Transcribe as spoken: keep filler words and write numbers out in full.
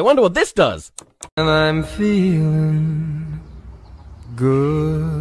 I wonder what this does. And I'm feeling good.